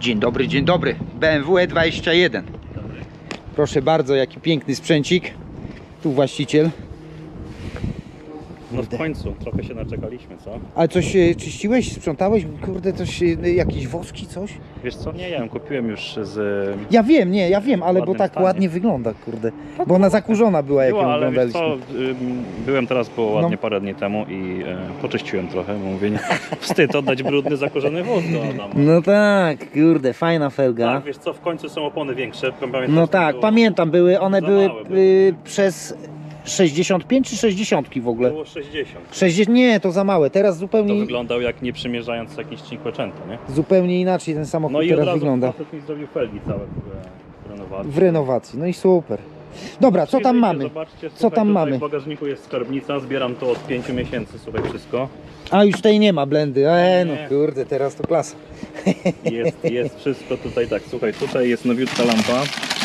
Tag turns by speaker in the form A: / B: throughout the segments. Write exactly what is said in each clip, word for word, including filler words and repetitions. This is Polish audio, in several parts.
A: Dzień dobry, dzień dobry. B M W E dwadzieścia jeden.
B: Dobry.
A: Proszę bardzo, jaki piękny sprzęcik. Tu właściciel.
B: No w końcu, trochę się naczekaliśmy, co?
A: Ale coś e, czyściłeś, sprzątałeś? Kurde, coś, e, jakieś woski, coś?
B: Wiesz co, nie, ja ją kupiłem już z...
A: Ja wiem, nie, ja wiem, ale bo
B: ładnym
A: tak
B: stanie.
A: ładnie wygląda, kurde. Bo ona zakurzona była, jak
B: Była,
A: ją
B: ale wiesz
A: oglądaliśmy.
B: co, ym, byłem teraz po ładnie
A: No.
B: parę dni temu i e, poczyściłem trochę, bo mówię, nie, wstyd oddać brudny, zakurzony wóz do Adama.
A: No tak, kurde, fajna felga.
B: Tak, wiesz co, w końcu są opony większe, pamiętasz,
A: No
B: to
A: tak,
B: było,
A: pamiętam, były, one
B: za
A: były
B: małe były.
A: y, przez sześćdziesiąt pięć czy sześćdziesiąt w ogóle?
B: było sześćdziesiąt.
A: sześćdziesiąt, nie, to za małe, teraz
B: To
A: zupełnie,
B: wyglądał jak nie przymierzając jakieś Cinquecento, nie?
A: zupełnie inaczej ten samochód
B: No i od
A: teraz
B: razu
A: wygląda.
B: facet mi zrobił felgi całe w renowacji.
A: W renowacji, no i super. Dobra, co tam
B: Przyjrzyjcie,
A: mamy?
B: Zobaczcie,
A: Co
B: słuchaj,
A: tam
B: tutaj
A: mamy?
B: W bagażniku jest skarbnica, zbieram to od pięciu miesięcy, słuchaj, wszystko.
A: A już tutaj nie ma blendy, e no
B: Nie.
A: kurde, teraz to klasa.
B: Jest, jest wszystko tutaj tak, słuchaj, tutaj jest nowiutka lampa.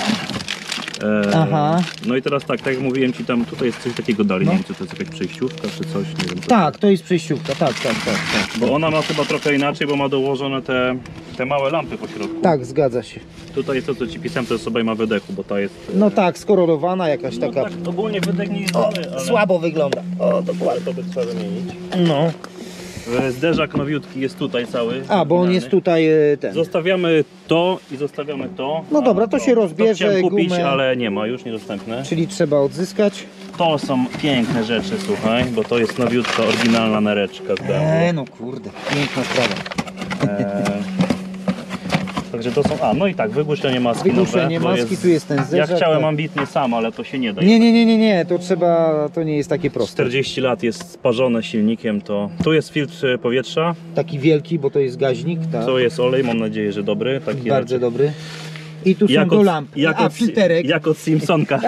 B: E,
A: Aha.
B: No i teraz tak, tak jak mówiłem ci tam, tutaj jest coś takiego dalej,
A: No.
B: nie wiem, czy to jest jakaś przejściówka, czy coś, nie wiem. Co
A: Tak, to jest przejściówka, tak, tak, tak, tak.
B: Bo ona ma chyba trochę inaczej, bo ma dołożone te, te małe lampy po środku.
A: Tak, zgadza się.
B: Tutaj jest to, co ci pisałem, to jest sobie ma wydechu, bo ta jest... e,
A: No tak, skorolowana jakaś
B: no
A: taka.
B: tak, ogólnie wydech nie jest
A: O,
B: zły, ale...
A: słabo wygląda. O, dokładnie.
B: To by trzeba wymienić.
A: No.
B: E, Zderzak nowiutki jest tutaj cały.
A: A, bo on jest tutaj e, ten.
B: Zostawiamy to i zostawiamy to.
A: No dobra, to się
B: To
A: rozbierze,
B: chciałem kupić,
A: gumę.
B: ale nie ma, już niedostępne.
A: Czyli trzeba odzyskać.
B: To są piękne rzeczy, słuchaj, bo to jest nowiutka, oryginalna nereczka z B M W.
A: E, no kurde, piękna sprawa.
B: Eee, Także to są... A, no i tak, wygłuszenie maski
A: Wygłuszenie
B: nowe, to
A: maski, tu jest ten
B: Ja
A: zderzak.
B: chciałem
A: tak.
B: ambitnie sam, ale to się nie da.
A: Nie, nie, nie, nie, nie, to trzeba, to nie jest takie proste.
B: czterdzieści lat jest sparzone silnikiem, to... Tu jest filtr powietrza,
A: Taki wielki, bo to jest gaźnik, tak.
B: to jest olej, mam nadzieję, że dobry. Taki
A: Bardzo
B: raczej-
A: dobry. I tu są
B: Jak
A: do
B: od,
A: lamp.
B: jak
A: A,
B: od,
A: filterek.
B: Jak od Simpsonka.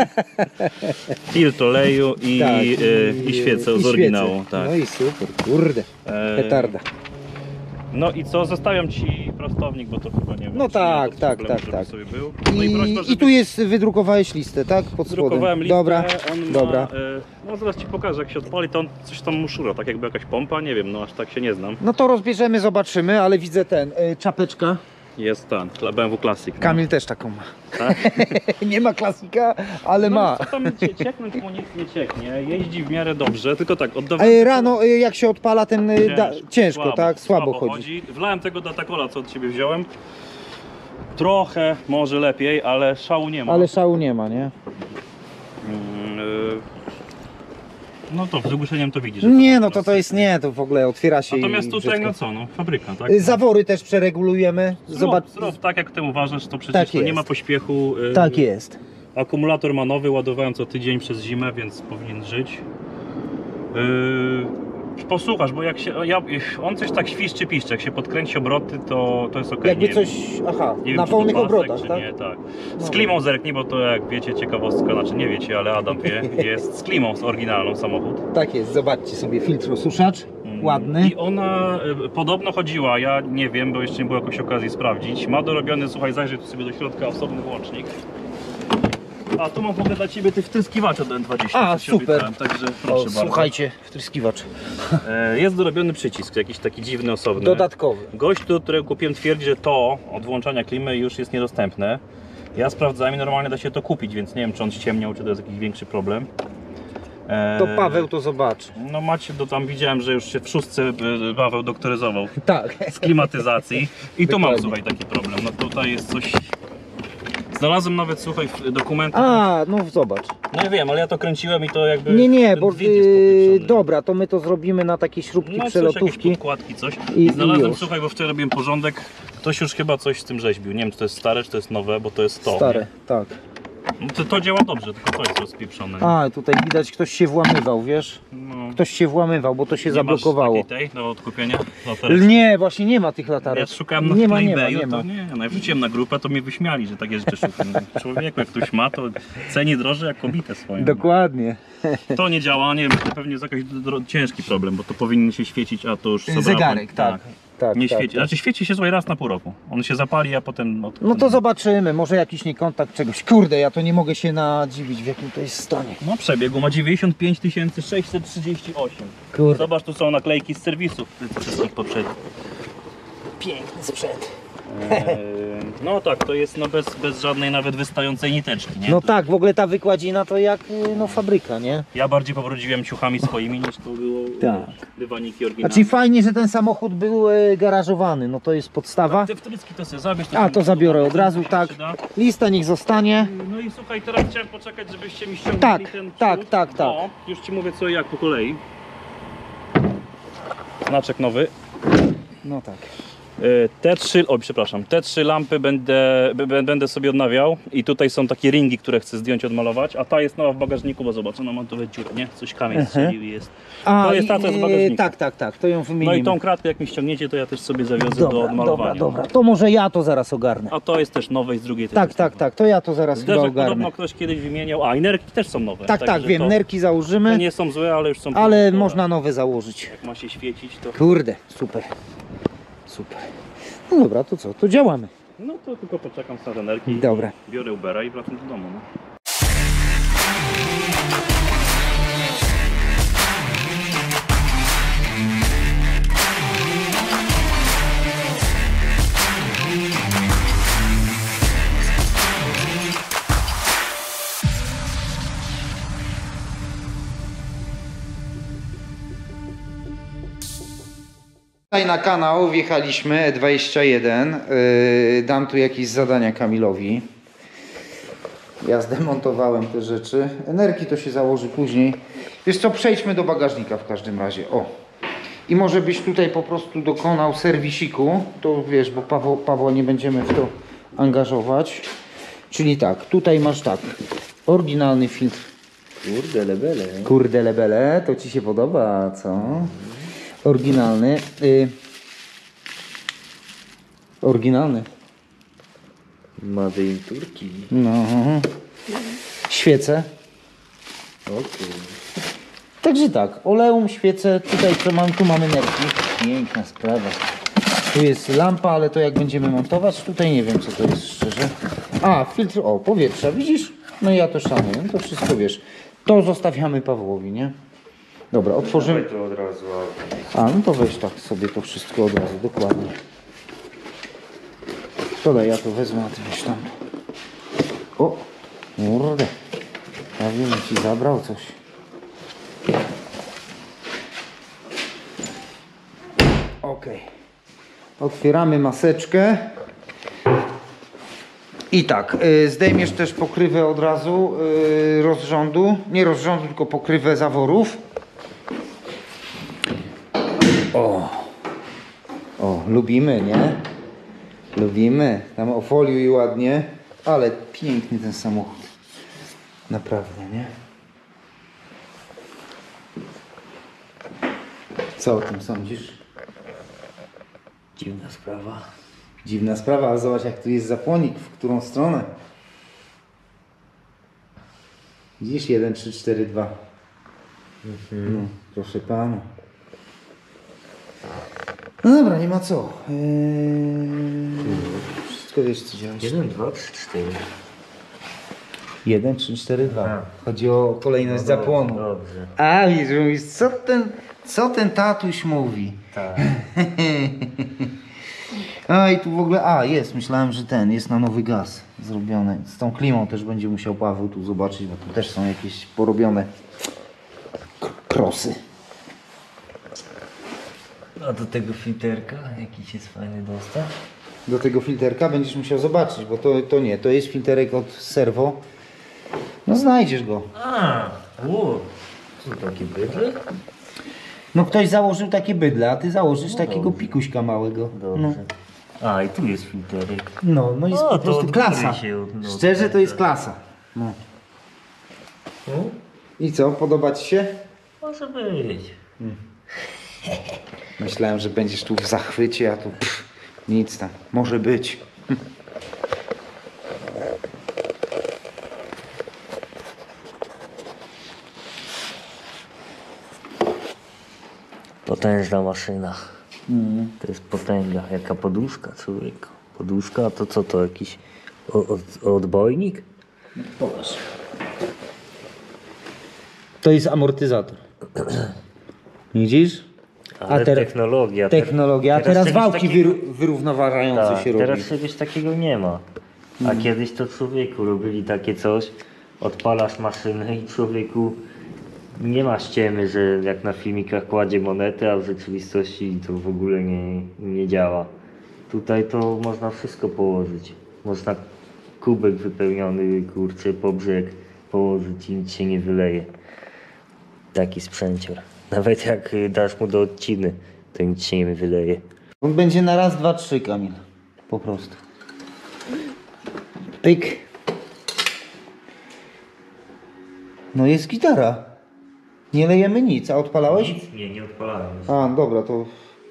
B: Filtr oleju i,
A: Tak,
B: y, i świecę z oryginału.
A: świece.
B: Tak.
A: No i super, kurde.
B: E,
A: Petarda.
B: No i co? Zostawiam ci prostownik, bo to chyba nie wiem.
A: No
B: czy nie ma
A: tak,
B: to
A: tak,
B: problemu,
A: tak,
B: żeby
A: tak.
B: sobie był. No
A: I,
B: i, prośba,
A: I
B: żeby
A: tu jest, wydrukowałeś listę, tak? Pod spodem.
B: drukowałem listę.
A: Dobra,
B: On ma,
A: dobra.
B: e, no zaraz ci pokażę, jak się odpali, to on coś tam muszura, tak jakby jakaś pompa, nie wiem, no aż tak się nie znam.
A: No to rozbierzemy, zobaczymy, ale widzę ten, y, czapeczka.
B: Jest ten, B M W Classic. No.
A: Kamil też taką ma.
B: Tak?
A: Nie ma klasika, ale
B: No,
A: ma.
B: co tam cie- cieknąć mu nic nie cieknie, jeździ w miarę dobrze, tylko tak, oddawałem...
A: E, rano, y, jak się odpala ten, y, da, ciężko,
B: słabo,
A: tak? Słabo, chodzi.
B: Wlałem tego Datacola, co od ciebie wziąłem. Trochę może lepiej, ale szału nie ma.
A: Ale szału nie ma, nie?
B: Mm, y, No to z wygłuszeniem to widzisz. że
A: Nie,
B: tak
A: no to to jest nie, to w ogóle otwiera się
B: Natomiast
A: i
B: tutaj
A: brzydko.
B: no co, no fabryka, tak?
A: Y, Zawory też przeregulujemy.
B: Zobacz,
A: Zobacz.
B: zrób tak jak ty uważasz, to przecież
A: Tak
B: to nie
A: jest.
B: ma pośpiechu. y,
A: Tak jest.
B: Akumulator ma nowy, ładowałem co tydzień przez zimę, więc powinien żyć. Yy, posłuchasz, bo jak się. Ja, on coś tak świszczy, piszczy, jak się podkręci obroty, to, to jest ok.
A: Jakby
B: nie
A: coś,
B: wiem,
A: aha,
B: nie
A: na
B: wiem, czy to
A: pełnych
B: pasek,
A: obrotach,
B: czy
A: tak?
B: Nie, tak. Z
A: No.
B: klimą zerknij, bo to jak wiecie, ciekawostka, znaczy nie wiecie, ale Adam wie, jest z klimą, z oryginalną samochód.
A: Tak jest, zobaczcie sobie, filtrosuszacz,
B: Mm,
A: ładny.
B: I ona y, podobno chodziła, ja nie wiem, bo jeszcze nie było jakoś okazji sprawdzić. Ma dorobiony, słuchaj, zajrzyj tu sobie do środka, osobny włącznik. A tu mam w ogóle dla ciebie tych wtryskiwaczy od N dwadzieścia.
A: A,
B: co ci
A: super.
B: obiecałem, także
A: O,
B: proszę bardzo.
A: słuchajcie, wtryskiwacz.
B: E, Jest dorobiony przycisk, jakiś taki dziwny, osobny.
A: Dodatkowy.
B: Gość, tu, którego kupiłem, twierdzi, że to od włączania klimy już jest niedostępne. Ja sprawdzałem i normalnie da się to kupić, więc nie wiem, czy on ściemniał, czy to jest jakiś większy problem. E,
A: To Paweł to zobaczy.
B: No macie, to tam widziałem, że już się w szóstce e, Paweł doktoryzował
A: Tak.
B: z klimatyzacji. I tu mam,
A: Dokładnie.
B: słuchaj, taki problem. No tutaj jest coś... Znalazłem nawet, słuchaj, w dokumentach.
A: A, no zobacz.
B: No ja wiem, ale ja to kręciłem i to jakby...
A: Nie, nie,
B: ten
A: bo
B: gwint jest
A: yy,
B: popieprzony.
A: dobra, to my to zrobimy na takie śrubki,
B: No coś, jakieś
A: przelotówki.
B: podkładki, coś.
A: I-
B: I,
A: i
B: znalazłem,
A: już.
B: słuchaj, bo wczoraj robiłem porządek. Ktoś już chyba coś z tym rzeźbił. Nie wiem, czy to jest stare, czy to jest nowe, bo to jest to.
A: Stare,
B: nie?
A: tak.
B: No to, to działa dobrze, tylko to jest rozpieprzone.
A: A, tutaj widać, ktoś się włamywał, wiesz?
B: No.
A: Ktoś się włamywał, bo to się
B: Nie
A: zablokowało.
B: masz takiej tej do odkupienia? Latarki?
A: Nie, właśnie nie ma tych latarek.
B: Ja szukałem na,
A: nie ma,
B: na
A: nie ma,
B: eBayu,
A: nie ma.
B: to nie, no ja wrzuciłem na grupę, to mnie wyśmiali, że takie rzeczy szukam. Człowieku, jak ktoś ma, to ceni drożej jak kobietę swoją.
A: Dokładnie.
B: To nie działa, nie wiem, to pewnie jest jakiś dro- ciężki problem, bo to powinien się świecić, a to już... sobrałem.
A: Zegarek, tak. tak
B: Nie
A: tak,
B: świeci,
A: tak.
B: znaczy świeci się słuchaj raz na pół roku. On się zapali, a potem... Od...
A: No to zobaczymy, może jakiś niekontakt czegoś. Kurde, ja to nie mogę się nadziwić, w jakim to jest stanie.
B: No przebiegu ma dziewięćdziesiąt pięć tysięcy sześćset trzydzieści osiem.
A: Kurde.
B: Zobacz, tu są naklejki z serwisów wszystkich poprzednich.
A: Piękny sprzęt.
B: No tak, to jest no bez, bez żadnej nawet wystającej niteczki, nie?
A: No tak, w ogóle ta wykładzina to jak y, no fabryka, nie?
B: Ja bardziej pobrudziłem ciuchami swoimi niż to było
A: Tak.
B: dywaniki oryginalne.
A: Znaczy fajnie, że ten samochód był y, garażowany, no to jest podstawa.
B: Te wtryski to sobie zabierz.
A: A, to zabiorę od razu, tak. Lista niech zostanie.
B: No i słuchaj, teraz chciałem poczekać, żebyście mi ściągnęli
A: Tak,
B: ten przód.
A: tak, tak, tak.
B: No, już ci mówię co i jak po kolei. Znaczek nowy.
A: No tak.
B: Y, Te trzy, o przepraszam, te trzy lampy będę, b- b- będę sobie odnawiał i tutaj są takie ringi, które chcę zdjąć, odmalować, a ta jest nowa w bagażniku, bo zobacz, ona ma tu dziur, nie? Coś kamień strzelił i jest.
A: A,
B: To jest ta, co jest w
A: i-
B: bagażniku.
A: Tak, tak, tak, to ją wymienimy.
B: No i tą kratkę jak mi ściągniecie, to ja też sobie zawiozę do
A: Dobra,
B: odmalowania.
A: dobra, dobra, to może ja to zaraz ogarnę.
B: A to jest też nowe i z drugiej też
A: Tak,
B: jest
A: tak,
B: nowe.
A: tak, to ja to zaraz chyba
B: Zderzak
A: ogarnę.
B: podobno ktoś kiedyś wymieniał, a i nerki też są nowe.
A: Tak, tak,
B: także
A: wiem,
B: to,
A: nerki
B: to
A: założymy,
B: nie są złe, ale już są
A: ale
B: produktowe.
A: można nowe założyć.
B: Jak ma się świecić, to...
A: Kurde, super, super. No dobra, to co, to działamy.
B: No to tylko poczekam z na nerki.
A: Dobra.
B: Biorę Ubera i wracam do domu. No.
A: Tutaj na kanał wjechaliśmy E dwadzieścia jeden. Yy, dam tu jakieś zadania Kamilowi. Ja zdemontowałem te rzeczy. Energii to się założy później. Wiesz co, przejdźmy do bagażnika w każdym razie. O. I może byś tutaj po prostu dokonał serwisiku. To wiesz, bo Paweł, Pawła nie będziemy w to angażować. Czyli tak, tutaj masz tak. Oryginalny filtr.
C: Kurde lebele.
A: Kurde lebele, to ci się podoba, co? Oryginalny. Y... Oryginalny.
C: Made in Turkey.
A: No. Świece.
C: Okej.
A: Także tak, oleum, świece, tutaj co mam, tu mamy nerki. Piękna sprawa. Tu jest lampa, ale to jak będziemy montować, tutaj nie wiem co to jest szczerze. A, filtr, o, powietrza, widzisz? No ja to szanuję, to wszystko wiesz. To zostawiamy Pawłowi, nie? Dobra, otworzymy.
C: Dawaj to od razu.
A: A, no to weź tak sobie to wszystko od razu, dokładnie. Dodaj, ja to wezmę, a ty weź tam. O, kurde. Prawie mi ci zabrał coś. Ok. Otwieramy maseczkę. I tak, y, zdejmiesz też pokrywę od razu y, rozrządu. Nie rozrządu, tylko pokrywę zaworów. O, o, lubimy, nie? Lubimy. Tam ofoliuj ładnie, ale piękny ten samochód. Naprawdę, nie? Co o tym sądzisz?
C: Dziwna sprawa.
A: Dziwna sprawa, ale zobacz jak tu jest zapłonik, w którą stronę. Widzisz? jeden, trzy, cztery, dwa.
C: Mhm.
A: No, proszę pana. No dobra, nie ma co. Eee, wszystko wiesz co działać.
C: Jeden, dwa, trzy, cztery.
A: jeden, trzy, cztery, dwa.
C: A.
A: Chodzi o kolejność
C: No
A: zapłonu.
C: dobrze, dobrze.
A: A widzisz, mówisz, co ten, co ten tatuś mówi?
C: Tak.
A: A i tu w ogóle, a jest, myślałem, że ten jest na nowy gaz zrobiony. Z tą klimą też będzie musiał Paweł tu zobaczyć, bo tu też są jakieś porobione k- krosy.
C: A do tego filterka jakiś jest fajny dostaw?
A: Do tego filterka będziesz musiał zobaczyć, bo to, to nie, to jest filterek od Servo. No znajdziesz go.
C: A, o, co takie bydle?
A: No ktoś założył takie bydle, a ty założysz
C: No
A: takiego
C: dobrze.
A: pikuśka małego.
C: Dobrze.
A: No,
C: A, i tu jest filterek.
A: no, no jest
C: O,
A: po
C: to
A: prostu
C: od
A: klasa.
C: góry się od- no,
A: Szczerze to jest
C: tak.
A: klasa. No.
C: O,
A: I co, podoba ci się?
C: może być.
A: Myślałem, że będziesz tu w zachwycie, a tu pff, nic tam. Może być.
C: Potężna maszyna.
A: Mm.
C: To jest potęga. Jaka poduszka, człowieku. Poduszka, a to co to jakiś o, od, odbojnik?
A: Pokaż. To jest amortyzator. Widzisz?
C: Ale
A: ter-
C: technologia.
A: Technologia, a
C: teraz
A: teraz
C: czegoś
A: wałki
C: takiego-
A: wyru- wyrównaważające
C: Tak,
A: się
C: teraz
A: robi.
C: czegoś takiego nie ma. A kiedyś to człowieku robili takie coś, odpalasz maszynę i człowieku nie ma ściemy, że jak na filmikach kładzie monetę, a w rzeczywistości to w ogóle nie, nie działa. Tutaj to można wszystko położyć. Można kubek wypełniony, kurczę, po brzeg położyć i nic się nie wyleje. Taki sprzęcior. Nawet jak y, dasz mu do odciny, to nic się nie wyleje.
A: On będzie na raz, dwa, trzy, Kamil. Po prostu. Pyk. No jest gitara. Nie lejemy nic, a odpalałeś?
C: Nic? Nie, nie odpalałem.
A: A, dobra, to...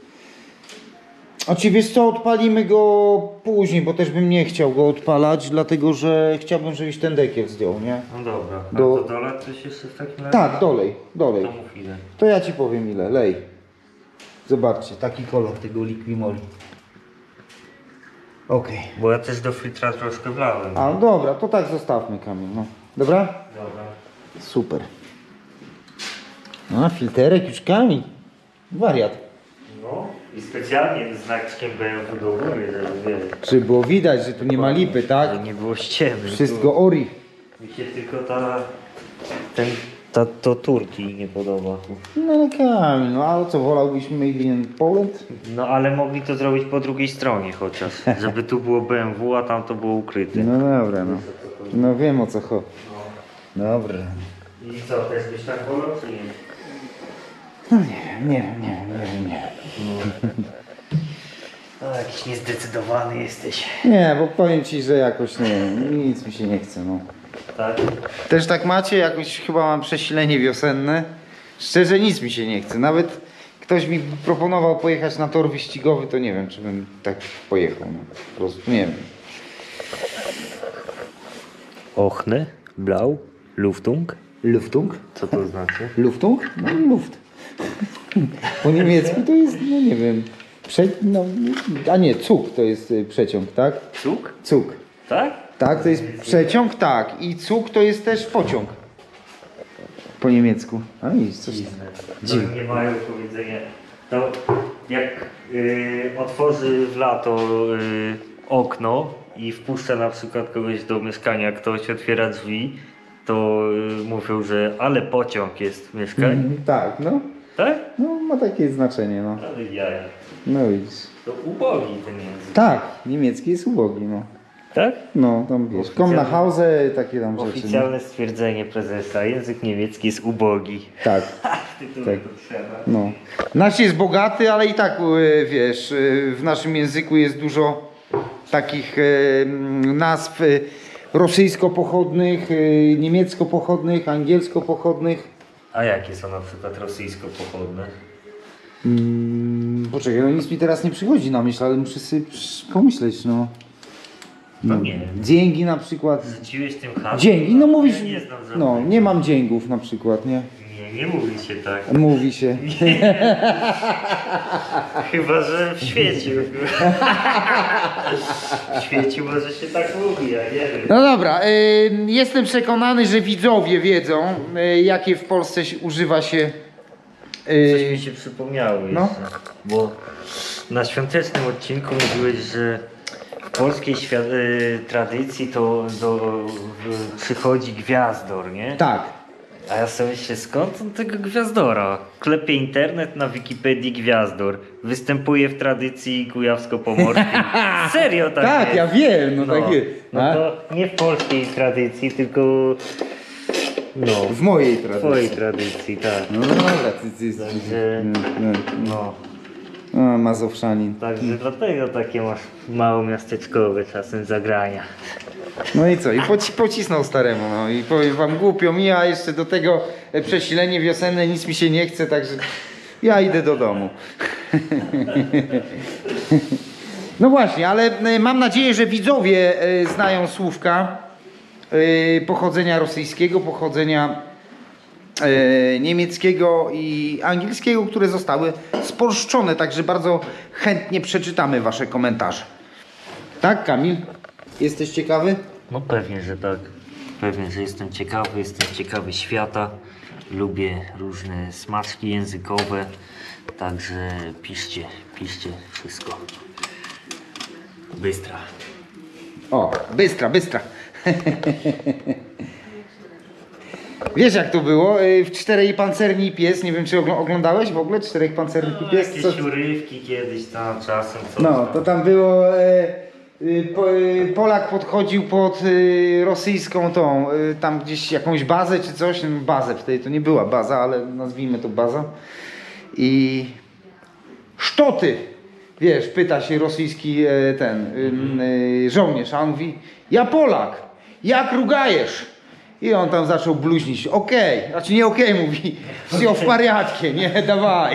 A: A czy wiesz co, odpalimy go później, bo też bym nie chciał go odpalać, dlatego że chciałbym, żebyś ten dekiel zdjął, nie?
C: No dobra. A
A: Do-
C: to dolać coś jeszcze w takim razie?
A: Tak, dolej, dolej.
C: To mów ile.
A: To ja ci powiem ile, lej. Zobaczcie, taki kolor tego Liquimoli. Okej.
C: Bo ja też do filtra troszkę wlałem.
A: A, dobra, to tak zostawmy, Kamil, no. Dobra?
C: Dobra.
A: Super. A, filterek już, Kamil. Wariat.
C: No i specjalnie znaczkiem B M W do góry, żeby wiesz.
A: Czy było widać, że tu nie ma lipy, tak?
C: Żeby nie było ściemy.
A: Wszystko ori.
C: Tu mi się tylko ta... Ten... Ta, to Turki nie podoba.
A: No ale Kamil, no a co, wolałbyś Made in Poland?
C: No ale mogli to zrobić po drugiej stronie chociaż. Żeby tu było B M W, a tam to było ukryte.
A: No dobra, no. No wiem o co chodzi. Dobra.
C: I co, też byś tak wolał, czy nie?
A: No nie wiem, nie wiem, nie wiem, nie wiem, nie wiem.
C: No jakiś niezdecydowany jesteś.
A: Nie, bo powiem ci, że jakoś nie, nic mi się nie chce, no.
C: Tak?
A: Też tak macie? Jakoś chyba mam przesilenie wiosenne. Szczerze nic mi się nie chce. Nawet ktoś mi proponował pojechać na tor wyścigowy, to nie wiem, czy bym tak pojechał. No. Po prostu nie wiem.
C: Ochne, blau, Luftung.
A: Luftung?
C: Co to znaczy?
A: Luftung? No luft. Po niemiecku to jest, no nie wiem, prze, no, a nie, Zug to jest y, przeciąg, tak?
C: Cuk?
A: Zug.
C: Tak?
A: Tak, to jest przeciąg, tak. I Zug to jest też pociąg. Po niemiecku. A i coś tam.
C: Dziwne. To nie mają powiedzenia. To jak y, otworzy w lato y, okno i wpuszcza na przykład kogoś do mieszkania, ktoś otwiera drzwi, to y, mówią, że ale pociąg jest w mieszkaniu.
A: Mhm, tak, no.
C: Tak?
A: No ma takie znaczenie, no.
C: Ale jaja.
A: No widzisz.
C: To ubogi ten język.
A: Tak, niemiecki jest ubogi, no.
C: Tak?
A: No, tam wiesz, kom na Hause, takie tam rzeczy.
C: Oficjalne stwierdzenie prezesa. Język niemiecki jest ubogi.
A: Nie? Tak,
C: Tytuł
A: Tak.
C: to trzeba.
A: no. Nasz jest bogaty, ale i tak, y, wiesz, y, w naszym języku jest dużo takich y, nazw y, rosyjsko-pochodnych, y, niemiecko-pochodnych, angielsko-pochodnych.
C: A jakie są na przykład rosyjsko-pochodne?
A: Mm, poczekaj, no nic mi teraz nie przychodzi na myśl, ale muszę sobie przy- pomyśleć, no.
C: No nie wiem.
A: Dzięki na przykład.
C: Rzuciłeś tym hasłem?
A: Dzięki, no mówisz.
C: Ja nie znam żadnego.
A: No, nie mam dzięgów na przykład, nie?
C: Nie, nie mówi się tak.
A: Mówi się.
C: Chyba, że w świecie. W świecie może się tak mówi, ja nie wiem.
A: No dobra, y, jestem przekonany, że widzowie wiedzą, y, jakie w Polsce się, używa się.
C: Coś
A: Y,
C: mi się przypomniało jeszcze,
A: no.
C: bo na świątecznym odcinku mówiłeś, że w polskiej świat- y, tradycji to do, y, przychodzi gwiazdor, nie?
A: tak.
C: A ja sobie myślę, skąd on tego gwiazdora? Klepie internet na Wikipedii gwiazdor. Występuje w tradycji kujawsko-pomorskiej. Serio tak
A: Tak,
C: jest.
A: ja wiem, no,
C: No,
A: tak jest.
C: no
A: A?
C: to nie w polskiej tradycji, tylko no,
A: W mojej
C: w
A: tradycji.
C: twojej tradycji, tak.
A: No dobra, ty, ty, ty,
C: Także-
A: no,
C: No,
A: no. A, Mazowszanin.
C: także dlatego takie masz mało miasteczkowe czasem zagrania.
A: No i co? I poci pocisnął staremu, no i powiem wam głupio mi, a jeszcze do tego e, przesilenie wiosenne, nic mi się nie chce, także ja idę do domu. No właśnie, ale e, mam nadzieję, że widzowie e, znają słówka e, pochodzenia rosyjskiego, pochodzenia e, niemieckiego i angielskiego, które zostały spolszczone, także bardzo chętnie przeczytamy wasze komentarze. Tak, Kamil? Jesteś ciekawy?
C: No pewnie, że tak. Pewnie, że jestem ciekawy, jestem ciekawy świata. lubię różne smaczki językowe, także piszcie, piszcie wszystko. Bystra.
A: O, bystra, bystra. Wiesz jak to było? Y, W Czterej Pancerni Pies, nie wiem czy ogl- oglądałeś w ogóle Czterech Pancerni
C: No,
A: Pies?
C: jakieś
A: Co-
C: urywki kiedyś tam czasem coś
A: No,
C: tam.
A: to tam było, e, y, po, y, Polak podchodził pod y, rosyjską tą, y, tam gdzieś jakąś bazę czy coś, no, bazę wtedy to nie była baza, ale nazwijmy to baza. I sztoty, wiesz, pyta się rosyjski e, ten y, y, żołnierz, a on mówi, ja Polak, jak rugajesz? I on tam zaczął bluźnić, okej, znaczy nie okej, mówi, все w pariatkie, nie, dawaj.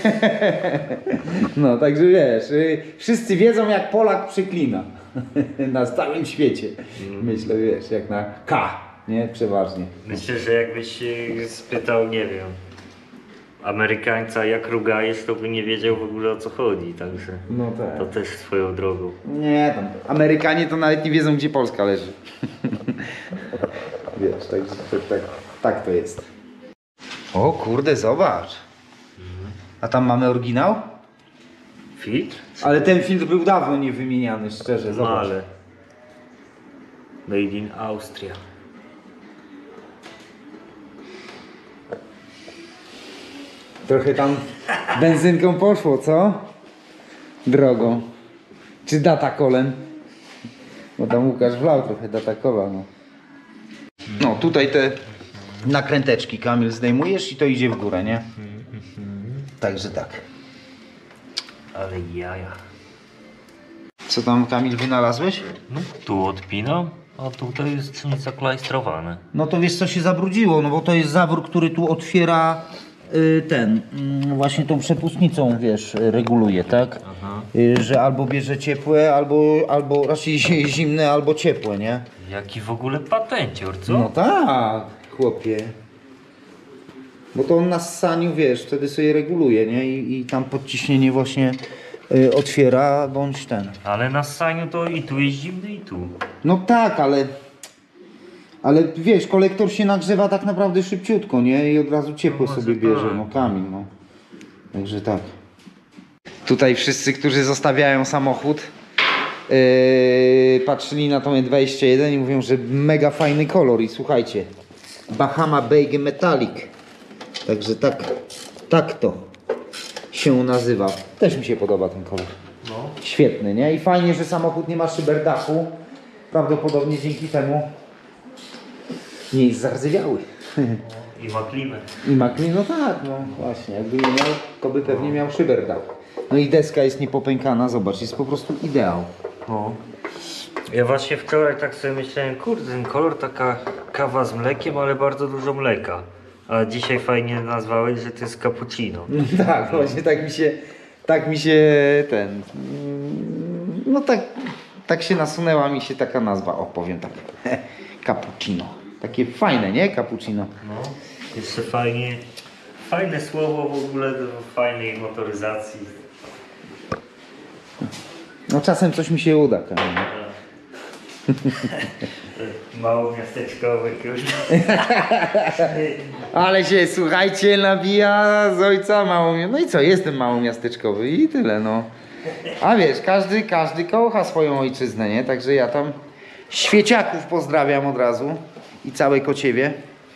A: No, także wiesz, y, wszyscy wiedzą jak Polak przyklina na całym świecie. Myślę, wiesz, jak na K, nie, przeważnie.
C: Myślę, że jakbyś się spytał, nie wiem, Amerykańca jak rugajesz, to by nie wiedział w ogóle o co chodzi, także
A: No tak.
C: to też swoją drogą.
A: Nie, tam Amerykanie to nawet nie wiedzą gdzie Polska leży. Wiesz, także tak, tak, tak to jest. O kurde, zobacz. A tam mamy oryginał?
C: Filtr?
A: Ale ten filtr był dawno nie wymieniany, szczerze,
C: No
A: zobacz.
C: ale Made in Austria.
A: Trochę tam benzynką poszło, co? Drogą. Czy datakolem? Bo tam Łukasz wlał trochę datakola, no. No, tutaj te nakręteczki, Kamil, zdejmujesz i to idzie w górę, nie? Także tak.
C: Ale jaja.
A: Co tam, Kamil, wynalazłeś?
C: No tu odpinam, a tutaj jest strzelnica klajstrowane.
A: No to wiesz co się zabrudziło, no bo to jest zawór, który tu otwiera y, ten, y, właśnie tą przepustnicą, wiesz, y, reguluje, tak?
C: Aha.
A: Y, że albo bierze ciepłe, albo, albo raczej zimne, albo ciepłe, nie?
C: Jaki w ogóle patencior, co?
A: No tak, chłopie. Bo to on na ssaniu, wiesz, wtedy sobie reguluje, nie? I, i tam podciśnienie właśnie y, otwiera, bądź ten.
C: Ale na ssaniu to i tu jest zimny i tu.
A: No tak, ale... Ale wiesz, kolektor się nagrzewa tak naprawdę szybciutko, nie? I od razu ciepło
C: No może
A: sobie bierze,
C: tak.
A: no Kamil, no. Także tak. Tutaj wszyscy, którzy zostawiają samochód, yy, patrzyli na tą E dwadzieścia jeden i mówią, że mega fajny kolor. I słuchajcie, Bahama Beige Metallic. Także tak, tak to się nazywa. Też mi się podoba ten kolor.
C: No.
A: Świetny, nie? I fajnie, że samochód nie ma szyberdachu. Prawdopodobnie dzięki temu nie jest zardzewiały.
C: I ma klimę.
A: I ma klin, no tak, no właśnie, jakby nie miał, to by pewnie miał szyberdach. No i deska jest niepopękana, zobacz, jest po prostu ideał.
C: No. Ja właśnie wczoraj tak sobie myślałem, kurde, ten kolor taka kawa z mlekiem, ale bardzo dużo mleka. A dzisiaj fajnie nazwałeś, że to jest cappuccino.
A: Tak, właśnie tak mi się, tak mi się ten, mm, no tak, tak się nasunęła mi się taka nazwa, o powiem tak, cappuccino. Takie fajne, nie? Cappuccino.
C: No. Jeszcze fajnie, fajne słowo w ogóle do fajnej motoryzacji.
A: No czasem coś mi się uda, Kamil.
C: Mało miasteczkowe, kurde.
A: Ale się, słuchajcie, nabija z ojca mało. No i co, jestem małomiasteczkowy i tyle, no. A wiesz, każdy, każdy kocha swoją ojczyznę, nie? Także ja tam świeciaków pozdrawiam od razu i całej Kociewie.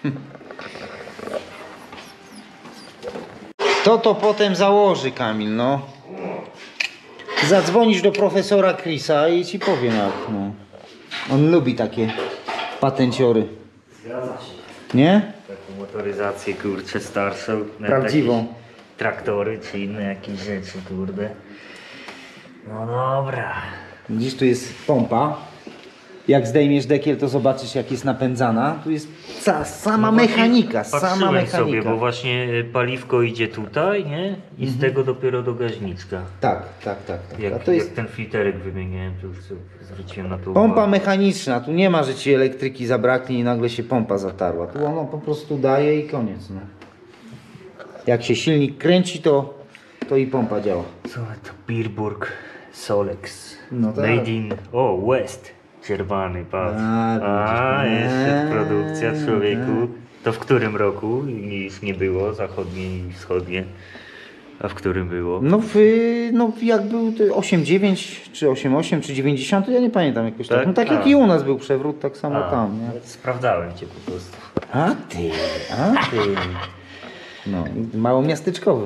A: To to potem założy, Kamil, no. Zadzwonisz do profesora Chrisa i ci powiem jak, no. On lubi takie patenciory.
C: Zgadza się.
A: Nie?
C: Taką motoryzację, kurczę, starszą. nawet
A: Prawdziwą.
C: jakieś Traktory czy inne jakieś rzeczy, kurde. No dobra.
A: Widzisz, tu jest pompa. Jak zdejmiesz dekiel, to zobaczysz jak jest napędzana. Tu jest ca sama
C: No właśnie
A: mechanika, sama
C: patrzyłem
A: mechanika.
C: sobie, bo właśnie paliwko idzie tutaj, nie? I z tego dopiero do gaźniczka.
A: Tak, tak, tak. tak. A
C: Jak,
A: to jest
C: jak ten filterek wymieniałem, to już sobie zwróciłem na to
A: pompa
C: uwagę.
A: mechaniczna. Tu nie ma, że ci elektryki zabraknie i nagle się pompa zatarła. Tu ono po prostu daje i koniec. No. Jak się silnik kręci, to, to i pompa działa.
C: Co to? Beerburg Solex.
A: No tak.
C: Made in... O, West. Czerwany, patrz.
A: A,
C: A,
A: widzisz.
C: jeszcze
A: Eee,
C: produkcja, człowieku. To w którym roku już nie było zachodnie i wschodnie? A w którym było?
A: No, w, no jak był to osiem dziewięć, czy osiem osiem, czy dziewięćdziesiąt, ja nie pamiętam jakoś tak.
C: Tak?
A: No tak
C: A.
A: jak i u nas był przewrót, tak samo
C: A,
A: tam, nie?
C: sprawdzałem cię po prostu.
A: A ty, a ty. No, mało miasteczkowy.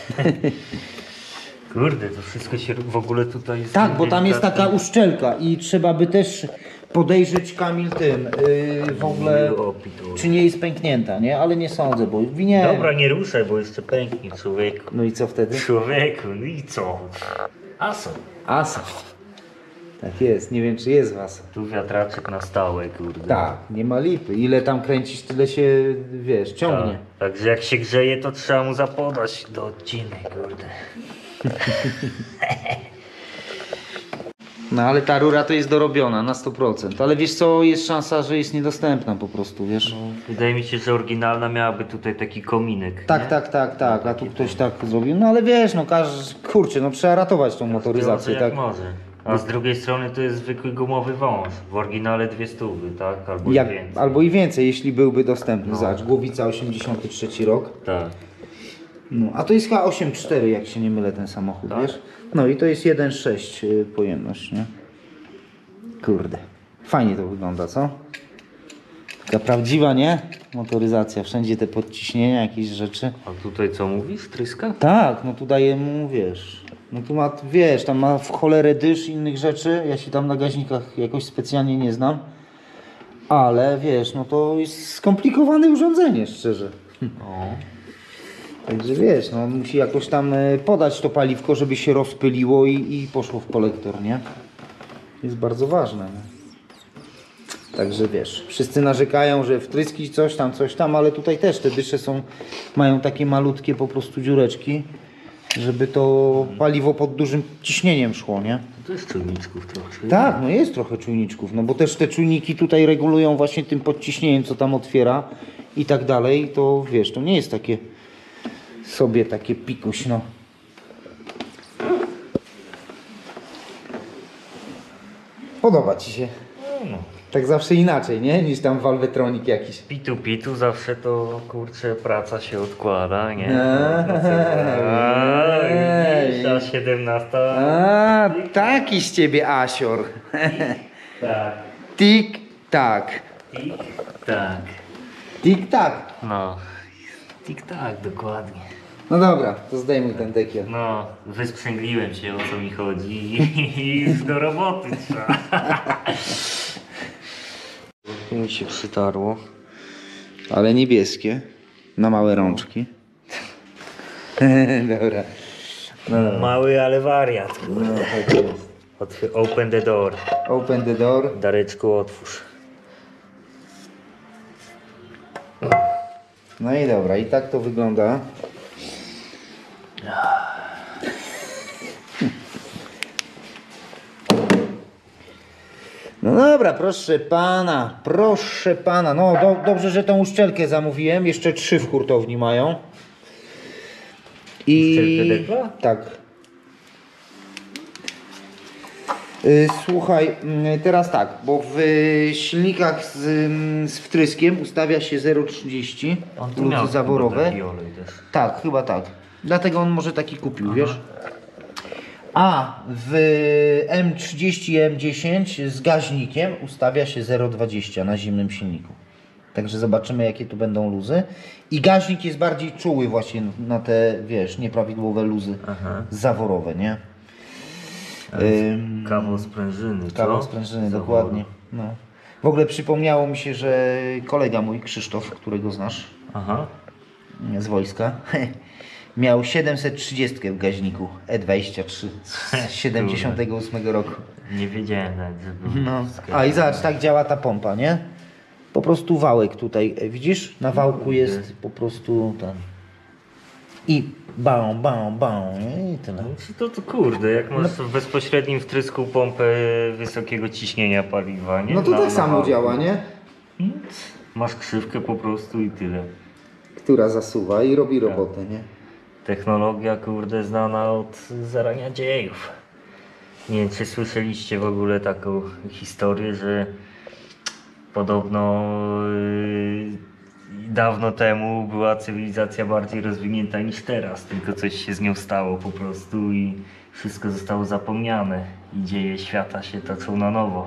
C: Kurde, to wszystko się w ogóle tutaj jest...
A: Tak, bo tam jest taka
C: delikatne.
A: uszczelka i trzeba by też podejrzeć, Kamil, tym, yy, w ogóle,
C: O, pitu.
A: czy nie jest pęknięta, nie? Ale nie sądzę, bo nie.
C: Dobra, nie ruszaj, bo jeszcze pęknie, człowieku.
A: No i co wtedy?
C: Człowieku, no i co? Aso.
A: Asa. Tak jest, nie wiem czy jest was.
C: Tu wiatraczek na stałe, kurde.
A: Tak, nie ma lipy. Ile tam kręcisz, tyle się, wiesz, ciągnie.
C: Tak. Także jak się grzeje, to trzeba mu zapodać do odcinek, kurde.
A: No ale ta rura to jest dorobiona na sto procent. Ale wiesz co, jest szansa, że jest niedostępna po prostu, wiesz?
C: Wydaje mi się, że oryginalna miałaby tutaj taki kominek.
A: Tak,
C: nie?
A: tak, tak, tak, a tu ktoś tak zrobił. No ale wiesz, no każdy, kurczę, no trzeba ratować tą motoryzację,
C: Każdy
A: tak?
C: jak może. A z drugiej strony to jest zwykły gumowy wąż. W oryginale dwie stówy, tak? Albo
A: Jak,
C: i więcej.
A: albo i więcej, jeśli byłby dostępny.
C: No.
A: Zobacz, Głowica osiemdziesiąty trzeci rok.
C: Tak.
A: No, a to jest chyba osiem cztery, jak się nie mylę, ten samochód,
C: Tak.
A: wiesz? No i to jest jeden przecinek sześć y, pojemność, nie? Kurde. Fajnie to wygląda, co? Taka prawdziwa, nie? Motoryzacja. Wszędzie te podciśnienia, jakieś rzeczy.
C: A tutaj co mówisz? Tryska?
A: Tak, no tu daje mu, wiesz... No tu ma, wiesz, tam ma w cholerę dysz innych rzeczy. Ja się tam na gaźnikach jakoś specjalnie nie znam. Ale wiesz, no to jest skomplikowane urządzenie, szczerze.
C: O.
A: Także wiesz, no on musi jakoś tam e, podać to paliwko, żeby się rozpyliło i, i poszło w kolektor, nie? Jest bardzo ważne. Nie? Także wiesz, wszyscy narzekają, że wtryski coś tam, coś tam, ale tutaj też te dysze są, mają takie malutkie po prostu dziureczki, żeby to paliwo pod dużym ciśnieniem szło, nie?
C: To jest czujniczków trochę.
A: Tak, no jest trochę czujniczków, no bo też te czujniki tutaj regulują właśnie tym podciśnieniem, co tam otwiera i tak dalej, to wiesz, to nie jest takie sobie takie pikuś, no. Podoba Ci się?
C: No.
A: Tak zawsze inaczej, nie? Niż tam Valvetronic jakiś.
C: Pitu pitu zawsze to kurczę praca się odkłada, nie?
A: Eee,
C: Ta siedemnasta.
A: A, taki z Ciebie asior.
C: Tak.
A: Tik, tak.
C: Tik tak.
A: Tik, tak.
C: No. Tik tak, dokładnie.
A: No dobra, to zdejmuj ten dekiel.
C: No, wysprzęgliłem się o co mi chodzi i już do roboty trzeba. Mi się przytarło.
A: Ale niebieskie. Na małe rączki. Dobra. No,
C: Mały, ale wariat.
A: no tak jest.
C: Otw- Open the door.
A: Open the door.
C: Dareczku, otwórz.
A: No i dobra, i tak to wygląda. No dobra, proszę pana, proszę pana. No do, dobrze, że tą uszczelkę zamówiłem. Jeszcze trzy w hurtowni mają. I
C: Uszczelkę dekla?
A: tak. Y, Słuchaj, mm, teraz tak, bo w y, silnikach z, mm, z wtryskiem ustawia się zero przecinek trzydzieści
C: On tu miał
A: luty zaworowe.
C: taki olej też.
A: Tak, chyba tak. Dlatego on może taki kupił, wiesz? A w M trzydzieści i M dziesięć z gaźnikiem ustawia się zero przecinek dwadzieścia na zimnym silniku. Także zobaczymy, jakie tu będą luzy. I gaźnik jest bardziej czuły właśnie na te, wiesz, nieprawidłowe luzy
C: Aha.
A: zaworowe, nie? Ym,
C: Kawał sprężyny, co?
A: Kawał sprężyny,
C: Zaworu.
A: dokładnie. No. W ogóle przypomniało mi się, że kolega mój, Krzysztof, którego znasz
C: Aha.
A: z wojska, miał siedemset trzydzieści w gaźniku E dwadzieścia trzy z siedemdziesiątego ósmego roku.
C: Nie wiedziałem nawet, że był
A: No.
C: w
A: A i zobacz, tak działa ta pompa, nie? Po prostu wałek tutaj, e, widzisz? Na wałku jest po prostu ten. I bam, bam, bam, nie? I tyle.
C: No, to, to kurde, jak masz w bezpośrednim wtrysku pompę wysokiego ciśnienia paliwa, nie?
A: No to
C: Na-
A: tak
C: na
A: samo
C: wałku.
A: działa, nie?
C: Masz krzywkę po prostu i tyle.
A: Która zasuwa i robi robotę, nie?
C: Technologia, kurde, znana od zarania dziejów. Nie wiem, czy słyszeliście w ogóle taką historię, że podobno yy, dawno temu była cywilizacja bardziej rozwinięta niż teraz, tylko coś się z nią stało po prostu i wszystko zostało zapomniane i dzieje świata się toczą na nowo.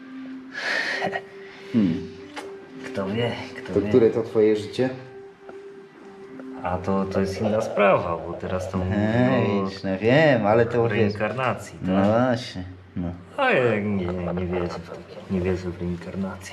A: Hmm.
C: Kto wie, kto
A: To
C: wie.
A: które to twoje życie?
C: A to, to jest inna sprawa, bo teraz to mówimy
A: Ej, no wiem, ale to
C: o
A: wiesz.
C: reinkarnacji, tak?
A: No właśnie. No.
C: A ja nie, nie wierzę w takie, nie wierzę w reinkarnację.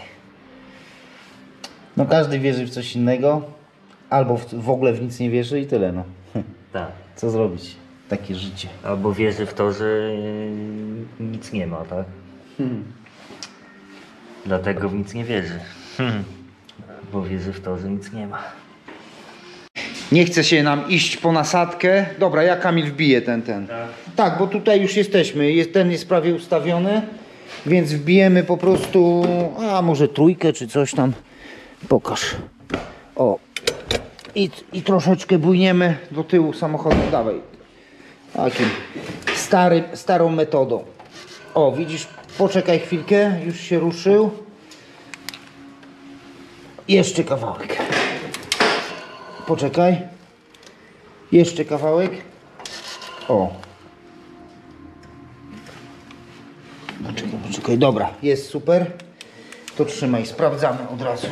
A: no każdy wierzy w coś innego, albo w, w ogóle w nic nie wierzy i tyle, no.
C: Tak.
A: Co zrobić? Takie życie.
C: Albo wierzy w to, że yy, nic nie ma, tak?
A: Hmm.
C: Dlatego w nic nie wierzy. Hmm. Bo wierzy w to, że nic nie ma.
A: Nie chce się nam iść po nasadkę. Dobra, ja Kamil wbiję ten, ten.
C: Tak.
A: Tak, bo tutaj już jesteśmy. Jest, ten jest prawie ustawiony, więc wbijemy po prostu, a może trójkę czy coś tam. Pokaż. O. I, i troszeczkę bujniemy do tyłu samochodu. Dawaj. Takim stary, starą metodą. O, widzisz, poczekaj chwilkę, już się ruszył. Jeszcze kawałek. Poczekaj. Jeszcze kawałek. O. Poczekaj, poczekaj. Dobra, jest super. To trzymaj, sprawdzamy od razu.